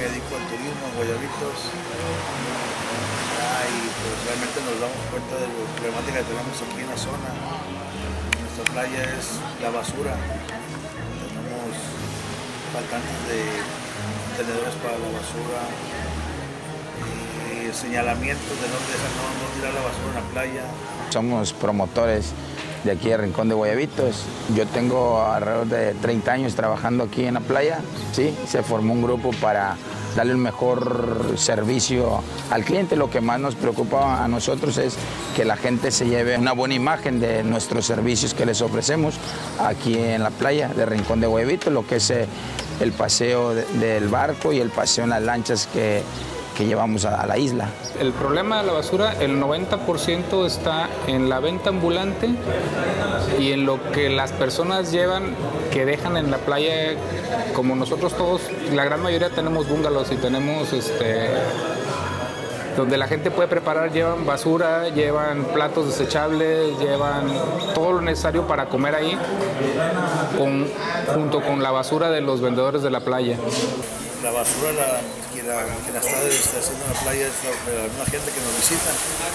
dedico al turismo en Guayabitos. Y pues realmente nos damos cuenta de la problemática que tenemos aquí en la zona. Nuestra playa es la basura. Tenemos faltantes de contenedores para la basura y señalamientos de no tirar la basura en la playa. Somos promotores de aquí de Rincón de Guayabitos. Yo tengo alrededor de 30 años trabajando aquí en la playa. Sí, se formó un grupo para darle un mejor servicio al cliente. Lo que más nos preocupa a nosotros es que la gente se lleve una buena imagen de nuestros servicios que les ofrecemos aquí en la playa de Rincón de Guayabitos, lo que es el paseo del barco y el paseo en las lanchas que llevamos a la isla. El problema de la basura, el 90% está en la venta ambulante y en lo que las personas llevan, que dejan en la playa. Como nosotros todos, la gran mayoría tenemos bungalows y tenemos donde la gente puede preparar, llevan basura, llevan platos desechables, llevan todo lo necesario para comer ahí, junto con la basura de los vendedores de la playa. La basura quien la está haciendo en la playa es la misma gente que nos visita.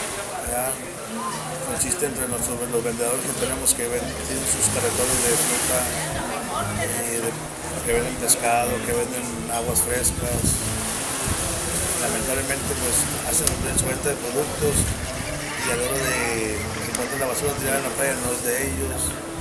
Consiste entre los vendedores que tenemos que tienen sus carretones de fruta, que venden pescado, que venden aguas frescas. Lamentablemente pues hacen su venta de productos y a la hora de que encuentran la basura tirada en la playa no es de ellos.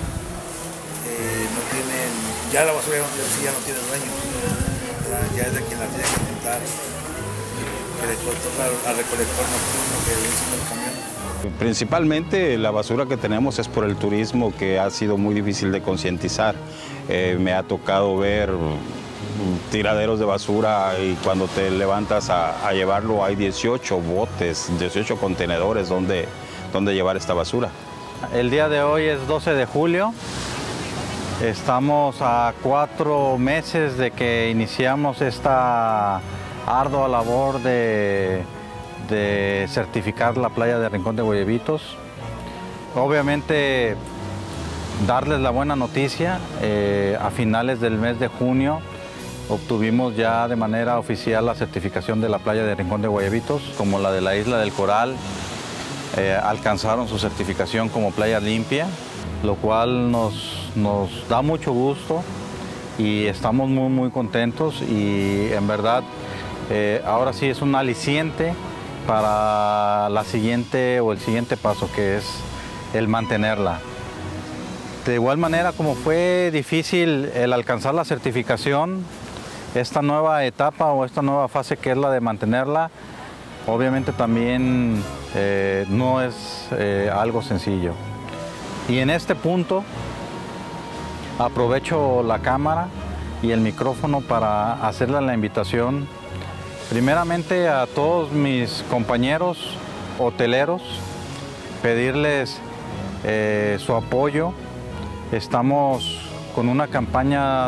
No tienen, ya la basura ya no tiene dueño. Ya es de quien la tiene que juntar, que le toca al recolector nocturno que viene en el camión. Principalmente la basura que tenemos es por el turismo, que ha sido muy difícil de concientizar. Me ha tocado ver tiraderos de basura y cuando te levantas a llevarlo hay 18 botes, 18 contenedores donde llevar esta basura. El día de hoy es 12 de julio. Estamos a 4 meses de que iniciamos esta ardua labor de certificar la playa de Rincón de Guayabitos. Obviamente, darles la buena noticia, a finales del mes de junio obtuvimos ya de manera oficial la certificación de la playa de Rincón de Guayabitos, como la de la Isla del Coral, alcanzaron su certificación como playa limpia, lo cual nos da mucho gusto y estamos muy contentos y en verdad ahora sí es un aliciente para el siguiente paso, que es el mantenerla. De igual manera, como fue difícil el alcanzar la certificación, esta nueva etapa o esta nueva fase que es la de mantenerla, obviamente también no es algo sencillo. Y en este punto aprovecho la cámara y el micrófono para hacerle la invitación primeramente a todos mis compañeros hoteleros, pedirles su apoyo. Estamos con una campaña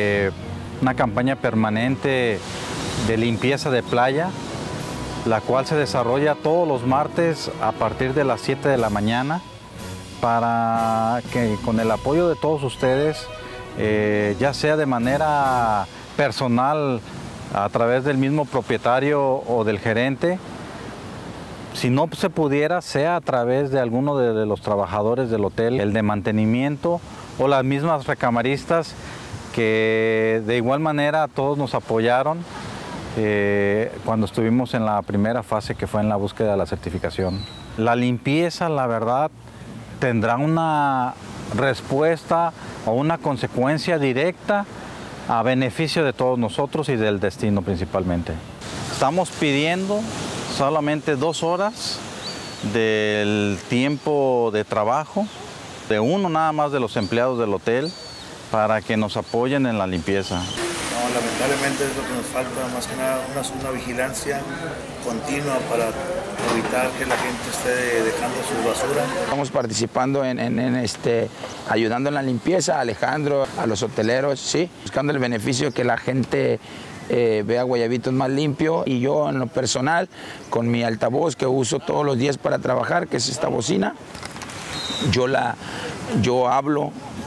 permanente de limpieza de playa, la cual se desarrolla todos los martes a partir de las 7 de la mañana, para que con el apoyo de todos ustedes, ya sea de manera personal a través del mismo propietario o del gerente, si no se pudiera, sea a través de alguno de los trabajadores del hotel, el de mantenimiento o las mismas recamaristas, que de igual manera todos nos apoyaron cuando estuvimos en la primera fase, que fue en la búsqueda de la certificación. La limpieza, la verdad, tendrá una respuesta o una consecuencia directa a beneficio de todos nosotros y del destino principalmente. Estamos pidiendo solamente 2 horas del tiempo de trabajo de uno nada más de los empleados del hotel para que nos apoyen en la limpieza. No, lamentablemente es lo que nos falta, más que nada una vigilancia continua para evitar que la gente esté dejando su basura. Estamos participando ayudando en la limpieza, Alejandro, a los hoteleros, sí, buscando el beneficio que la gente vea Guayabitos más limpio, y yo en lo personal, con mi altavoz que uso todos los días para trabajar, que es esta bocina, yo hablo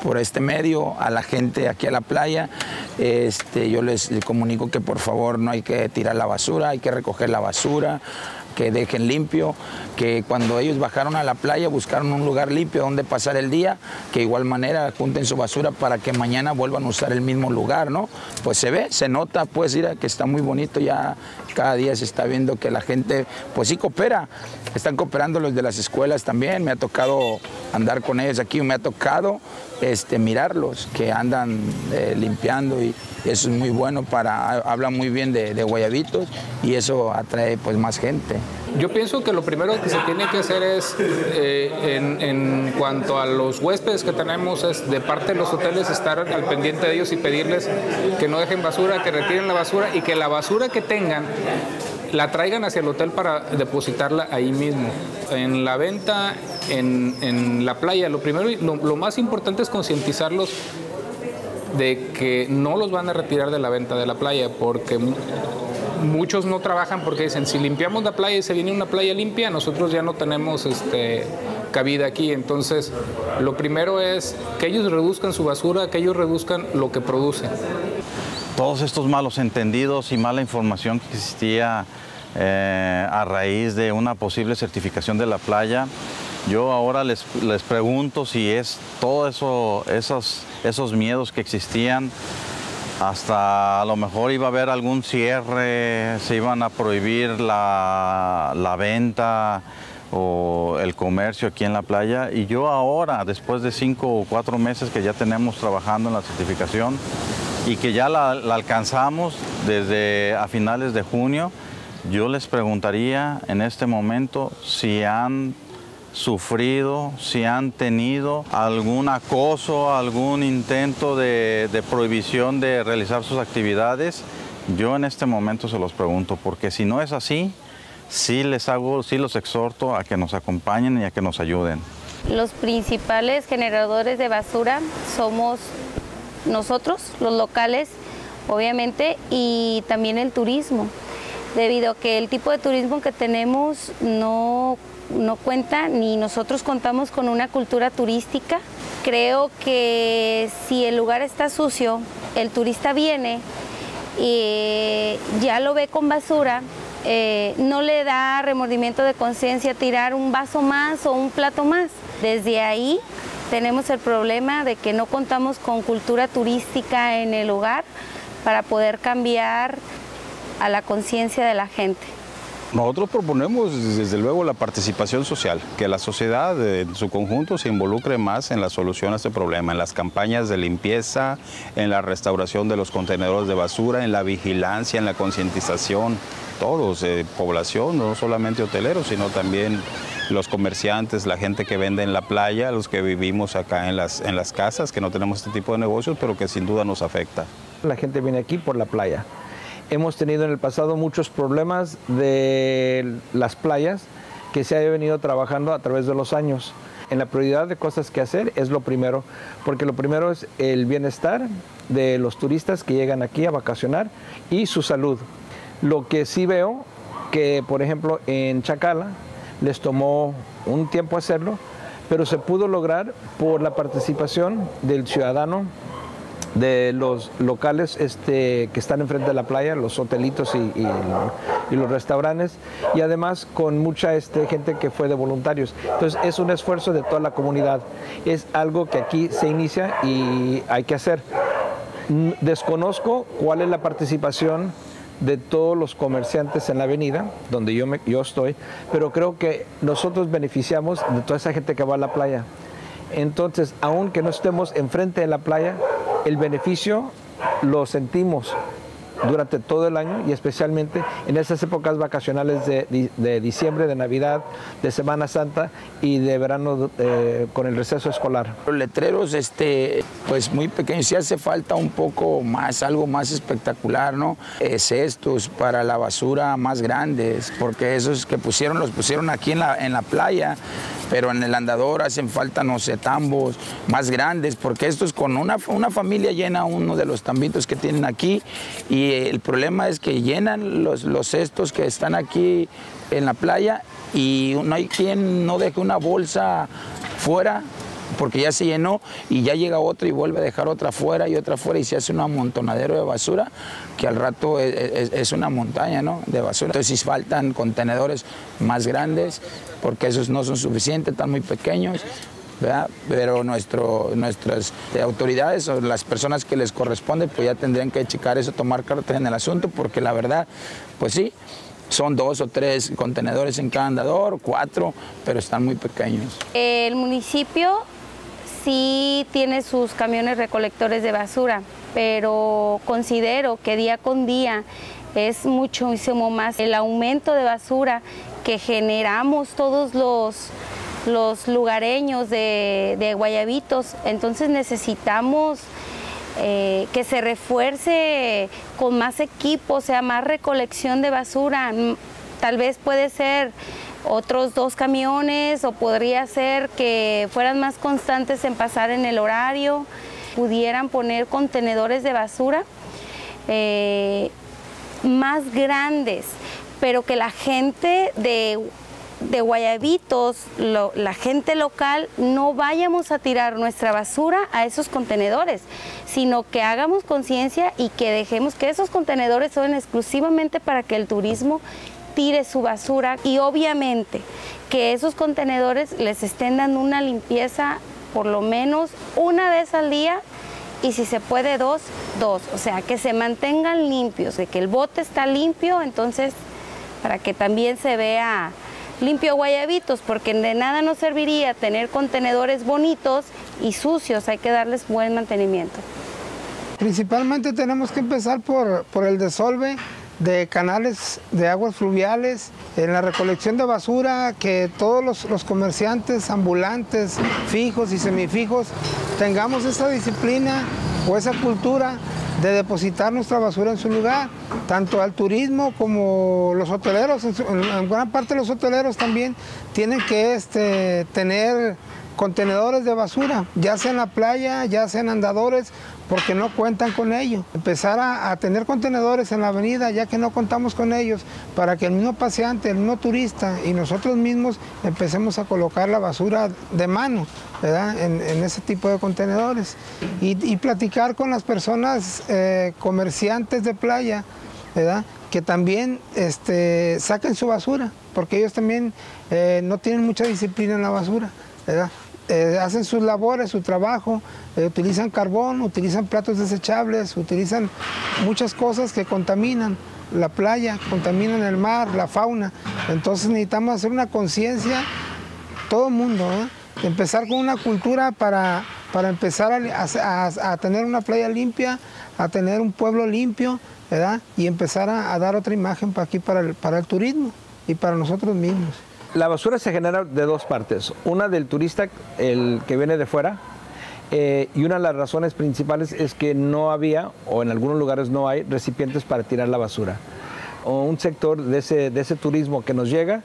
por este medio a la gente aquí a la playa. Yo les comunico que por favor no hay que tirar la basura, hay que recoger la basura, que dejen limpio, que cuando ellos bajaron a la playa buscaron un lugar limpio donde pasar el día, que de igual manera junten su basura para que mañana vuelvan a usar el mismo lugar, ¿no? Pues se ve, se nota, pues mira que está muy bonito, ya cada día se está viendo que la gente pues sí coopera, están cooperando los de las escuelas también, me ha tocado andar con ellos aquí, me ha tocado mirarlos, que andan limpiando y eso es muy bueno, hablan muy bien de Guayabitos y eso atrae pues más gente. Yo pienso que lo primero que se tiene que hacer es, en cuanto a los huéspedes que tenemos, es de parte de los hoteles estar al pendiente de ellos y pedirles que no dejen basura, que retiren la basura y que la basura que tengan la traigan hacia el hotel para depositarla ahí mismo. En la venta, en la playa, lo más importante es concientizarlos de que no los van a retirar de la venta de la playa, porque muchos no trabajan porque dicen, si limpiamos la playa y se viene una playa limpia, nosotros ya no tenemos cabida aquí. Entonces, lo primero es que ellos reduzcan su basura, que ellos reduzcan lo que producen. Todos estos malos entendidos y mala información que existía a raíz de una posible certificación de la playa, yo ahora les pregunto si es todo esos miedos que existían. Hasta a lo mejor iba a haber algún cierre, se iban a prohibir la venta o el comercio aquí en la playa. Y yo ahora, después de 5 o 4 meses que ya tenemos trabajando en la certificación y que ya la alcanzamos desde a finales de junio, yo les preguntaría en este momento si han sufrido, si han tenido algún acoso, algún intento de prohibición de realizar sus actividades. Yo en este momento se los pregunto, porque si no es así, sí los exhorto a que nos acompañen y a que nos ayuden. Los principales generadores de basura somos nosotros, los locales, obviamente, y también el turismo, debido a que el tipo de turismo que tenemos no cuenta, ni nosotros contamos con una cultura turística. Creo que si el lugar está sucio, el turista viene y ya lo ve con basura, no le da remordimiento de conciencia tirar un vaso más o un plato más. Desde ahí tenemos el problema de que no contamos con cultura turística en el lugar para poder cambiar a la conciencia de la gente. Nosotros proponemos desde luego la participación social, que la sociedad en su conjunto se involucre más en la solución a este problema, en las campañas de limpieza, en la restauración de los contenedores de basura, en la vigilancia, en la concientización, todos, población, no solamente hoteleros, sino también los comerciantes, la gente que vende en la playa, los que vivimos acá en las casas, que no tenemos este tipo de negocios, pero que sin duda nos afecta. La gente viene aquí por la playa. Hemos tenido en el pasado muchos problemas de las playas que se ha venido trabajando a través de los años. En la prioridad de cosas que hacer es lo primero, porque lo primero es el bienestar de los turistas que llegan aquí a vacacionar y su salud. Lo que sí veo que, por ejemplo, en Chacala les tomó un tiempo hacerlo, pero se pudo lograr por la participación del ciudadano, de los locales que están enfrente de la playa, los hotelitos y los restaurantes, y además con mucha gente que fue de voluntarios. Entonces es un esfuerzo de toda la comunidad, es algo que aquí se inicia y hay que hacer. Desconozco cuál es la participación de todos los comerciantes en la avenida, donde yo estoy, pero creo que nosotros beneficiamos de toda esa gente que va a la playa. Entonces, aunque no estemos enfrente de la playa, el beneficio lo sentimos durante todo el año y especialmente en esas épocas vacacionales de diciembre, de Navidad, de Semana Santa y de verano con el receso escolar. Los letreros, pues muy pequeños, sí hace falta un poco más, algo más espectacular, ¿no? Cestos para la basura más grandes, porque esos que los pusieron aquí en la playa, pero en el andador hacen falta, no sé, tambos más grandes, porque estos con una familia llena uno de los tambitos que tienen aquí, y el problema es que llenan los cestos que están aquí en la playa y no hay quien no deje una bolsa fuera porque ya se llenó y ya llega otra y vuelve a dejar otra afuera y otra afuera y se hace un amontonadero de basura que al rato es una montaña, ¿no?, de basura. Entonces si faltan contenedores más grandes porque esos no son suficientes, están muy pequeños, ¿verdad? Pero nuestras autoridades o las personas que les corresponde pues ya tendrían que checar eso, tomar cartas en el asunto, porque la verdad, pues sí, son 2 o 3 contenedores en cada andador, 4, pero están muy pequeños. El municipio sí tiene sus camiones recolectores de basura, pero considero que día con día es muchísimo más el aumento de basura que generamos todos los lugareños de Guayabitos. Entonces necesitamos que se refuerce con más equipo, o sea, más recolección de basura. Tal vez puede ser otros 2 camiones o podría ser que fueran más constantes en pasar en el horario, pudieran poner contenedores de basura más grandes, pero que la gente de Guayabitos, la gente local, no vayamos a tirar nuestra basura a esos contenedores, sino que hagamos conciencia y que dejemos que esos contenedores son exclusivamente para que el turismo tire su basura, y obviamente que esos contenedores les estén dando una limpieza por lo menos una vez al día, y si se puede 2, o sea, que se mantengan limpios, de que el bote está limpio, entonces para que también se vea limpio Guayabitos, porque de nada nos serviría tener contenedores bonitos y sucios, hay que darles buen mantenimiento. Principalmente tenemos que empezar por el desolve de canales de aguas fluviales, en la recolección de basura, que todos los comerciantes ambulantes, fijos y semifijos, tengamos esa disciplina o esa cultura de depositar nuestra basura en su lugar, tanto al turismo como los hoteleros. En gran parte los hoteleros también tienen que tener contenedores de basura, ya sea en la playa, ya sea en andadores, porque no cuentan con ello. Empezar a tener contenedores en la avenida, ya que no contamos con ellos, para que el mismo paseante, el mismo turista y nosotros mismos empecemos a colocar la basura de mano, ¿verdad?, en ese tipo de contenedores. Y platicar con las personas comerciantes de playa, ¿verdad?, que también saquen su basura, porque ellos también no tienen mucha disciplina en la basura, ¿verdad? Hacen sus labores, su trabajo, utilizan carbón, utilizan platos desechables, utilizan muchas cosas que contaminan la playa, contaminan el mar, la fauna. Entonces necesitamos hacer una conciencia, todo el mundo, empezar con una cultura para empezar a tener una playa limpia, a tener un pueblo limpio, ¿verdad?, y empezar a dar otra imagen para aquí, para el turismo y para nosotros mismos. La basura se genera de 2 partes, una del turista, el que viene de fuera, y una de las razones principales es que no había, o en algunos lugares no hay, recipientes para tirar la basura. O un sector de ese turismo que nos llega,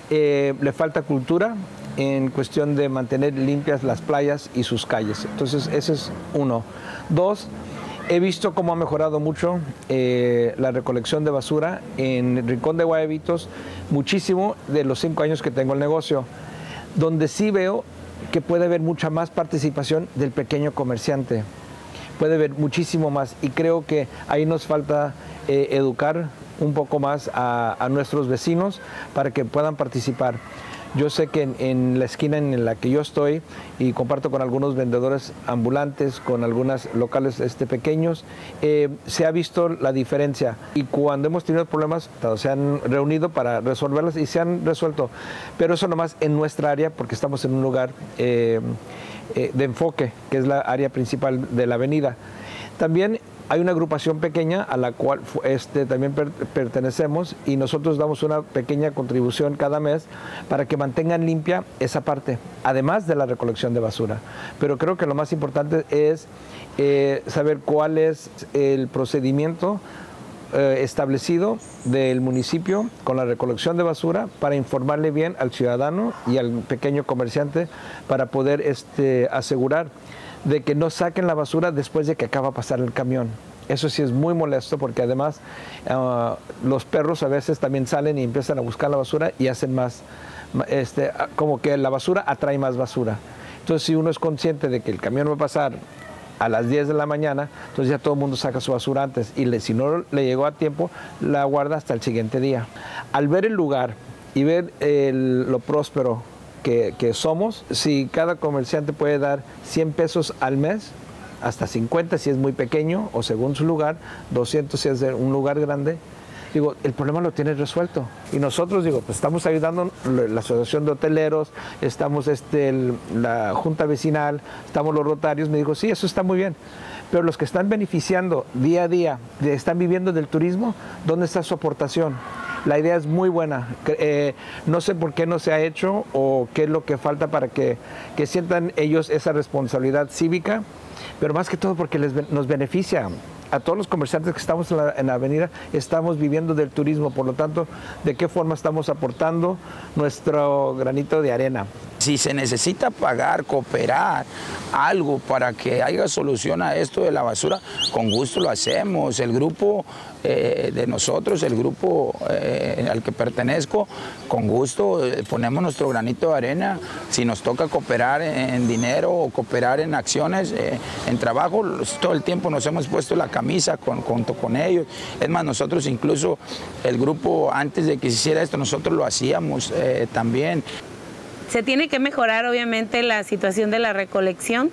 le falta cultura en cuestión de mantener limpias las playas y sus calles. Entonces ese es uno. 2, he visto cómo ha mejorado mucho la recolección de basura en el Rincón de Guayabitos, muchísimo de los 5 años que tengo el negocio, donde sí veo que puede haber mucha más participación del pequeño comerciante, puede haber muchísimo más, y creo que ahí nos falta educar un poco más a nuestros vecinos para que puedan participar. Yo sé que en la esquina en la que yo estoy, y comparto con algunos vendedores ambulantes, con algunos locales pequeños, se ha visto la diferencia, y cuando hemos tenido problemas se han reunido para resolverlos y se han resuelto, pero eso nomás en nuestra área, porque estamos en un lugar de enfoque, que es la área principal de la avenida. También hay una agrupación pequeña a la cual también pertenecemos, y nosotros damos una pequeña contribución cada mes para que mantengan limpia esa parte, además de la recolección de basura. Pero creo que lo más importante es saber cuál es el procedimiento establecido del municipio con la recolección de basura, para informarle bien al ciudadano y al pequeño comerciante, para poder asegurar de que no saquen la basura después de que acaba de pasar el camión. Eso sí es muy molesto, porque además los perros a veces también salen y empiezan a buscar la basura y hacen más, como que la basura atrae más basura. Entonces, si uno es consciente de que el camión va a pasar a las 10 de la mañana, entonces ya todo el mundo saca su basura antes y si no le llegó a tiempo, la guarda hasta el siguiente día. Al ver el lugar y ver lo próspero que somos, si cada comerciante puede dar 100 pesos al mes, hasta 50 si es muy pequeño o según su lugar, 200 si es de un lugar grande, digo, el problema lo tiene resuelto. Y nosotros, digo, pues estamos ayudando la Asociación de Hoteleros, estamos la Junta Vecinal, estamos los Rotarios. Me dijo, sí, eso está muy bien. Pero los que están beneficiando día a día, están viviendo del turismo, ¿dónde está su aportación? La idea es muy buena. No sé por qué no se ha hecho o qué es lo que falta para que sientan ellos esa responsabilidad cívica, pero más que todo porque nos beneficia. A todos los comerciantes que estamos en la avenida estamos viviendo del turismo, por lo tanto, ¿de qué forma estamos aportando nuestro granito de arena? Si se necesita pagar, cooperar, algo para que haya solución a esto de la basura, con gusto lo hacemos. El grupo de nosotros, el grupo al que pertenezco, con gusto ponemos nuestro granito de arena. Si nos toca cooperar en dinero o cooperar en acciones, en trabajo, todo el tiempo nos hemos puesto la camisa junto con ellos. Es más, nosotros incluso, el grupo, antes de que se hiciera esto, nosotros lo hacíamos también. Se tiene que mejorar obviamente la situación de la recolección.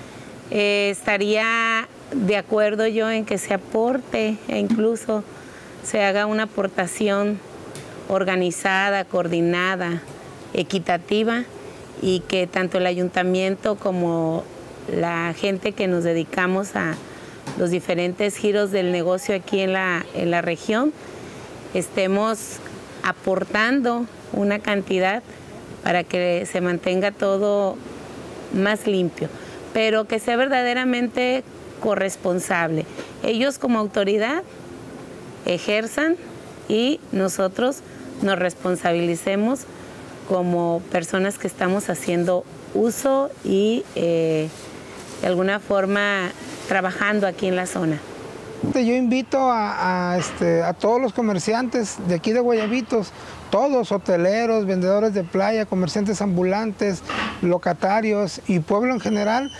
Estaría de acuerdo yo en que se aporte e incluso se haga una aportación organizada, coordinada, equitativa y que tanto el ayuntamiento como la gente que nos dedicamos a los diferentes giros del negocio aquí en la región estemos aportando una cantidad para que se mantenga todo más limpio, pero que sea verdaderamente corresponsable. Ellos como autoridad ejerzan y nosotros nos responsabilicemos como personas que estamos haciendo uso y de alguna forma trabajando aquí en la zona. Yo invito a todos los comerciantes de aquí de Guayabitos, todos, hoteleros, vendedores de playa, comerciantes ambulantes, locatarios y pueblo en general,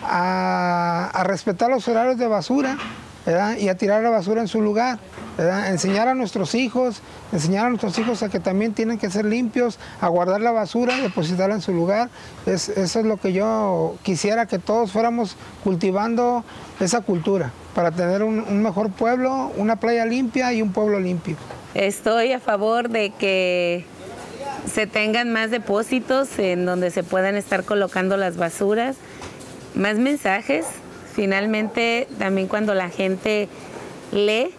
a respetar los horarios de basura, ¿verdad? Y a tirar la basura en su lugar, ¿verdad? Enseñar a nuestros hijos a que también tienen que ser limpios, a guardar la basura, depositarla en su lugar. Eso es lo que yo quisiera, que todos fuéramos cultivando esa cultura para tener un mejor pueblo, una playa limpia y un pueblo limpio. Estoy a favor de que se tengan más depósitos en donde se puedan estar colocando las basuras, más mensajes. Finalmente, también cuando la gente lee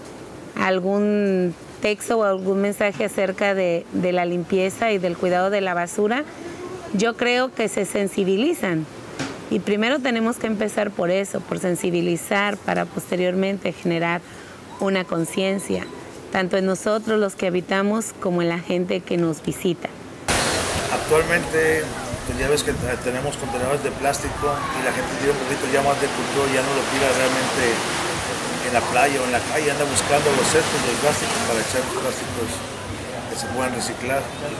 algún texto o algún mensaje acerca de la limpieza y del cuidado de la basura, yo creo que se sensibilizan. Y primero tenemos que empezar por eso, por sensibilizar, para posteriormente generar una conciencia, tanto en nosotros los que habitamos como en la gente que nos visita. Actualmente, pues ya ves que tenemos contenedores de plástico y la gente tiene un poquito ya más de cultura, ya no lo tira realmente en la playa o en la calle, anda buscando los cestos de plástico para echar los plásticos que se puedan reciclar.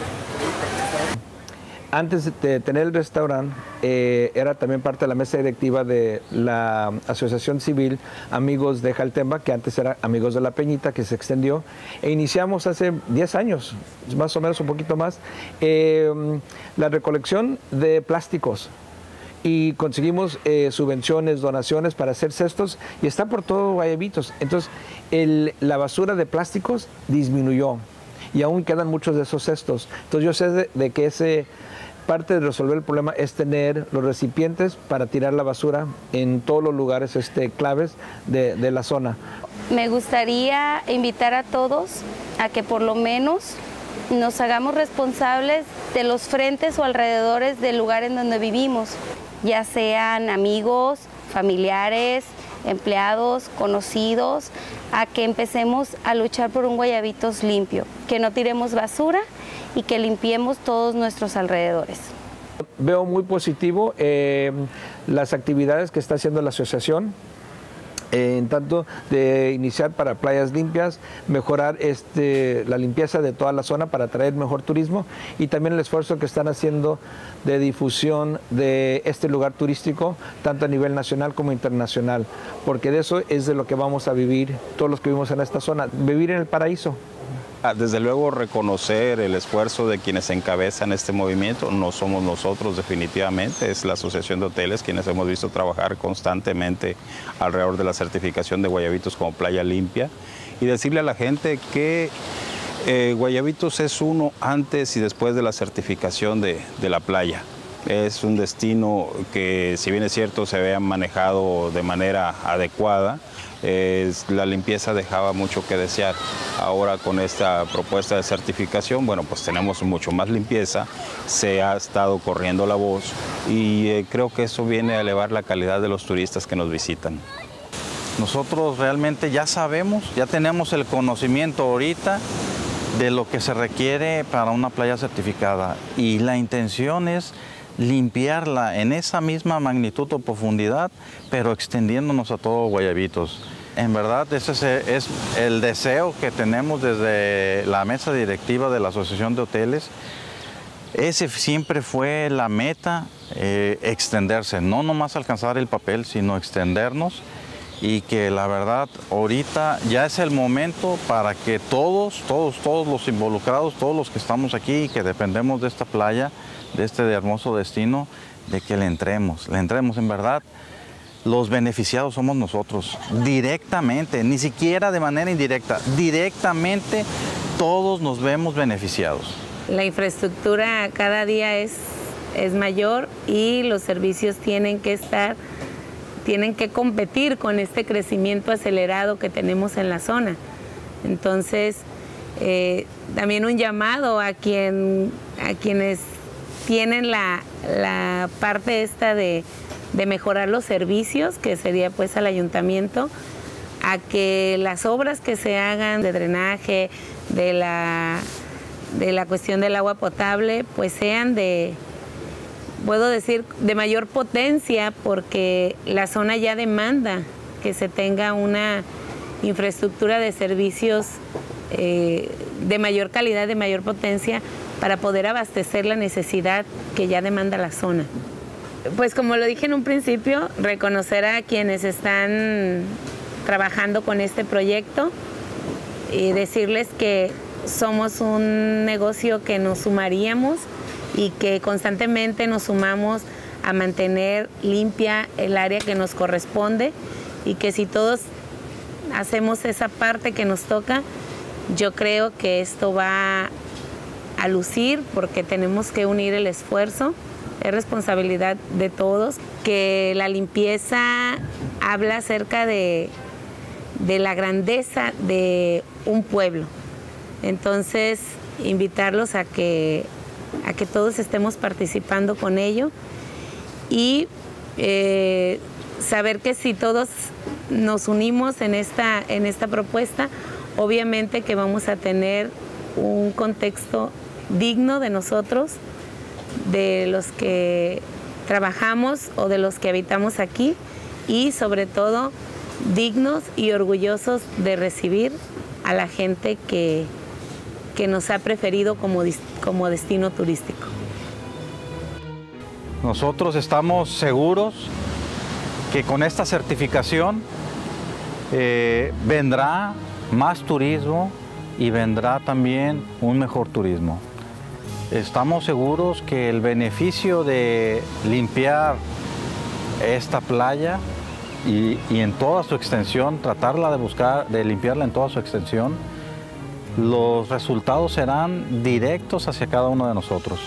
Antes de tener el restaurante, era también parte de la mesa directiva de la Asociación Civil Amigos de Jaltemba, que antes era Amigos de la Peñita, que se extendió, e iniciamos hace 10 años, más o menos un poquito más, la recolección de plásticos. Y conseguimos subvenciones, donaciones para hacer cestos, y está por todo Guayabitos. Entonces, la basura de plásticos disminuyó, y aún quedan muchos de esos cestos. Entonces, yo sé de que parte de resolver el problema es tener los recipientes para tirar la basura en todos los lugares claves de la zona. Me gustaría invitar a todos a que por lo menos nos hagamos responsables de los frentes o alrededores del lugar en donde vivimos, ya sean amigos, familiares, empleados, conocidos, a que empecemos a luchar por un Guayabitos limpio, que no tiremos basura y que limpiemos todos nuestros alrededores. Veo muy positivo las actividades que está haciendo la asociación. En tanto de iniciar para playas limpias, mejorar la limpieza de toda la zona para atraer mejor turismo y también el esfuerzo que están haciendo de difusión de este lugar turístico, tanto a nivel nacional como internacional, porque de eso es de lo que vamos a vivir todos los que vivimos en esta zona, vivir en el paraíso. Desde luego reconocer el esfuerzo de quienes encabezan este movimiento, no somos nosotros definitivamente, es la Asociación de Hoteles quienes hemos visto trabajar constantemente alrededor de la certificación de Guayabitos como playa limpia y decirle a la gente que Guayabitos es uno antes y después de la certificación de la playa. Es un destino que, si bien es cierto, se había manejado de manera adecuada, la limpieza dejaba mucho que desear. Ahora con esta propuesta de certificación, bueno, pues tenemos mucho más limpieza, se ha estado corriendo la voz y creo que eso viene a elevar la calidad de los turistas que nos visitan. Nosotros realmente ya sabemos, ya tenemos el conocimiento ahorita de lo que se requiere para una playa certificada y la intención es limpiarla en esa misma magnitud o profundidad, pero extendiéndonos a todo Guayabitos. En verdad, ese es el deseo que tenemos desde la mesa directiva de la Asociación de Hoteles. Ese siempre fue la meta, extenderse, no nomás alcanzar el papel, sino extendernos y que la verdad ahorita ya es el momento para que todos los involucrados, todos los que estamos aquí y que dependemos de esta playa, de este hermoso destino, de que le entremos en verdad. Los beneficiados somos nosotros, directamente, ni siquiera de manera indirecta, directamente todos nos vemos beneficiados. La infraestructura cada día es mayor y los servicios tienen que competir con este crecimiento acelerado que tenemos en la zona. Entonces, también un llamado a quienes tienen la parte esta de mejorar los servicios, que sería pues al ayuntamiento, a que las obras que se hagan de drenaje, de la cuestión del agua potable, pues sean puedo decir, de mayor potencia, porque la zona ya demanda que se tenga una infraestructura de servicios de mayor calidad, de mayor potencia, para poder abastecer la necesidad que ya demanda la zona. Pues como lo dije en un principio, reconocer a quienes están trabajando con este proyecto y decirles que somos un negocio que nos sumaríamos y que constantemente nos sumamos a mantener limpia el área que nos corresponde y que si todos hacemos esa parte que nos toca, yo creo que esto va a lucir porque tenemos que unir el esfuerzo. Es responsabilidad de todos, que la limpieza habla acerca de la grandeza de un pueblo. Entonces, invitarlos a que todos estemos participando con ello y saber que si todos nos unimos en esta propuesta, obviamente que vamos a tener un contexto digno de nosotros, de los que trabajamos o de los que habitamos aquí y sobre todo dignos y orgullosos de recibir a la gente que nos ha preferido como destino turístico. Nosotros estamos seguros que con esta certificación vendrá más turismo y vendrá también un mejor turismo. Estamos seguros que el beneficio de limpiar esta playa y en toda su extensión, tratarla de limpiarla en toda su extensión, los resultados serán directos hacia cada uno de nosotros.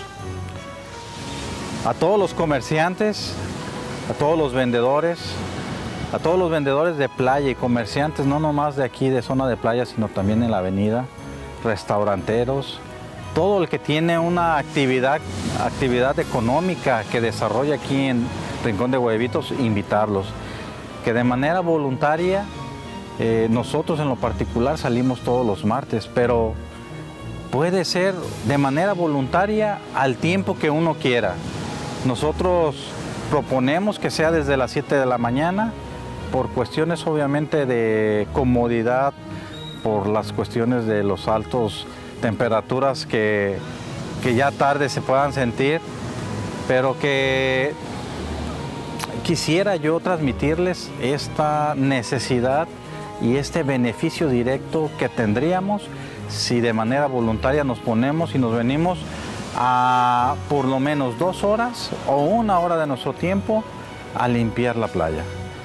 A todos los comerciantes, a todos los vendedores de playa y comerciantes, no nomás de aquí de zona de playa, sino también en la avenida, restauranteros, todo el que tiene una actividad económica que desarrolla aquí en Rincón de Guayabitos, invitarlos. Que de manera voluntaria, nosotros en lo particular salimos todos los martes, pero puede ser de manera voluntaria al tiempo que uno quiera. Nosotros proponemos que sea desde las 7 de la mañana por cuestiones obviamente de comodidad, por las cuestiones de los altos temperaturas que ya tarde se puedan sentir, pero que quisiera yo transmitirles esta necesidad y este beneficio directo que tendríamos si de manera voluntaria nos ponemos y nos venimos a por lo menos 2 horas o 1 hora de nuestro tiempo a limpiar la playa.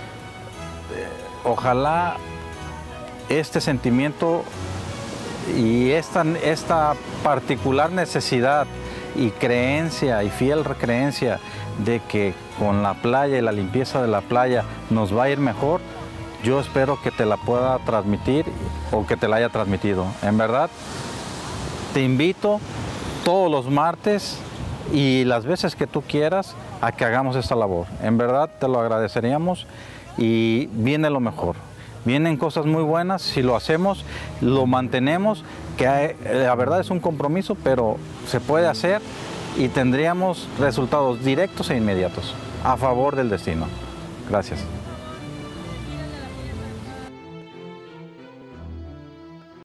Ojalá este sentimiento y esta particular necesidad y creencia y fiel creencia de que con la playa y la limpieza de la playa nos va a ir mejor, yo espero que te la pueda transmitir o que te la haya transmitido. En verdad, te invito todos los martes y las veces que tú quieras a que hagamos esta labor. En verdad te lo agradeceríamos y viene lo mejor. Vienen cosas muy buenas si lo hacemos, lo mantenemos, que la verdad es un compromiso, pero se puede hacer y tendríamos resultados directos e inmediatos a favor del destino. Gracias.